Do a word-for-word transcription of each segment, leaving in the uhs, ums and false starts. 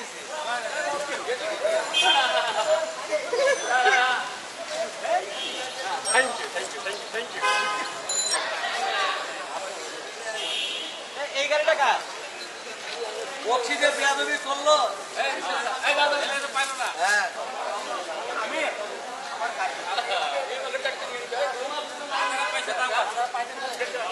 Thank you, thank you, thank you, thank you. এই গাড়িটা কার? বক্সিতে বেয়াদবি করলো। এই এই দাদা এটা পাইলো না। হ্যাঁ। আমি আমার গাড়ি। এই লোকটা কি নিয়ে যায়? আমার পয়সা দাও। পয়সা দাও।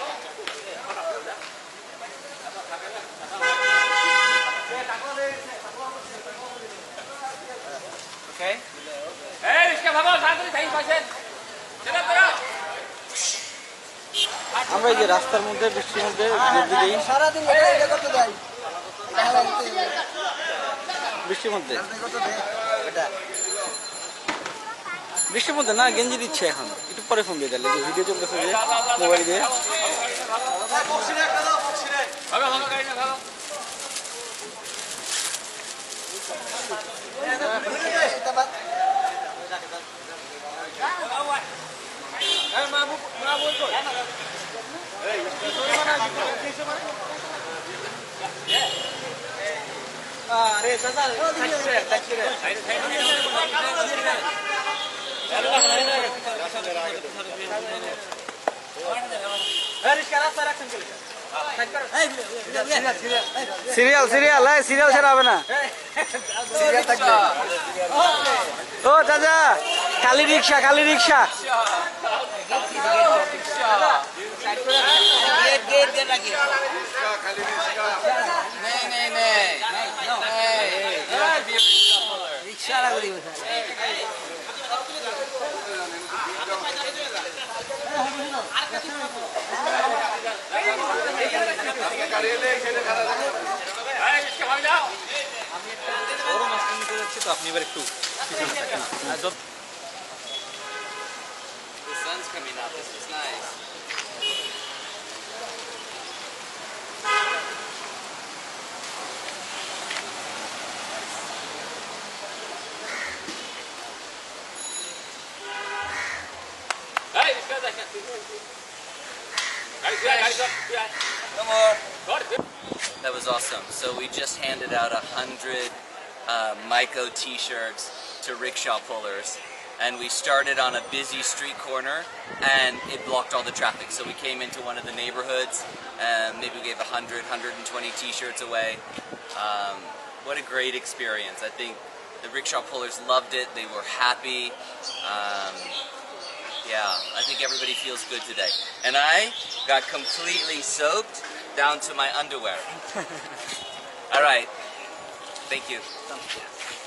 Okay. এই রিস্কা ভাগো সাগরি থাই পাশেন। চলো তোরা। আমরা এই যে রাস্তার মধ্যে বৃষ্টির মধ্যে ঘুরতে যাই সারা দিন এটা করতে যাই বৃষ্টির মধ্যে এটা বৃষ্টির মধ্যে না গেঞ্জি দিচ্ছে এখন একটু পরে ফোন দিয়ে দিলে ভিডিও চলতেছে যে মোবাইল দিয়ে বক্সিরে একটা দাও বক্সিরে। ভাগো ভাগো গাড়ি না ভাগো। এই মাবু মাবু কই? এই তোরে মানে কিসে মানে? আরে চাচা থাকছে থাকছে রে সিরিয়াল সিরিয়াল এই সিরিয়াল ছাড়া হবে না সিরিয়াল থাকবে ও চাচা খালি রিকশা খালি রিকশা गेट गेट गेट लगी খালি রিস্কা। नहीं नहीं नहीं रिक्शा लग रही है গাড়ি এলে এখানে খারাপ লাগে। এই রিস্কা ভাগ যাও। আমি একটা বড় মাছ কিনতে যাচ্ছি তো আপনি এবার একটু পিছনে থাকেন The sun's coming out. This is nice. এই রিস্কা দেখেন। গাড়ি গাড়ি গাড়ি No more. গাড়ি। That was awesome. So we just handed out a hundred uh, Myco T-shirts to rickshaw pullers, and we started on a busy street corner, and it blocked all the traffic. So we came into one of the neighborhoods, and maybe we gave a hundred, hundred and twenty T-shirts away. Um, what a great experience! I think the rickshaw pullers loved it. They were happy. Um, Yeah, I think everybody feels good today. And I got completely soaked down to my underwear. All right. Thank you.